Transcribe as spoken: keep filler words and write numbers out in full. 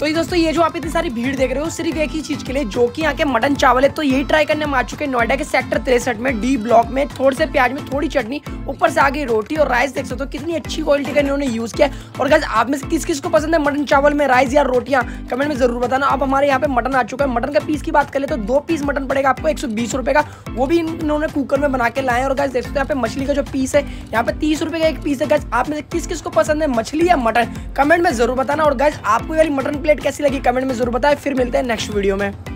तो ये दोस्तों ये जो आप इतनी सारी भीड़ देख रहे हो सिर्फ एक ही चीज के लिए, जो कि यहाँ के मटन चावल है। तो यही ट्राई करने हम आ चुके हैं नोएडा के सेक्टर तिरसठ में डी ब्लॉक में। थोड़े से प्याज में थोड़ी चटनी, ऊपर से आगे रोटी और राइस देख सकते हो कितनी अच्छी क्वालिटी का इन्होंने यूज किया। और गाइस आप में से किस किस को पसंद है मटन चावल में राइस या रोटियां, कमेंट में जरूर बताना। अब हमारे यहाँ पे मटन आ चुका है। मटन का पीस की बात करें तो दो पीस मटन पड़ेगा आपको एक सौ बीस रुपए का, वो भी इन्होंने कुकर में बना के लाए। और गाइस देख सकते हो यहाँ पे मछली का जो पीस है यहाँ पे तीस रुपए का एक पीस है। गाइस आप में से किस किस को पसंद है मछली या मटन, कमेंट में जरूर बताना। और गाइस आपको वाली मटन प्लेट कैसी लगी कमेंट में जरूर बताएं। फिर मिलते हैं नेक्स्ट वीडियो में।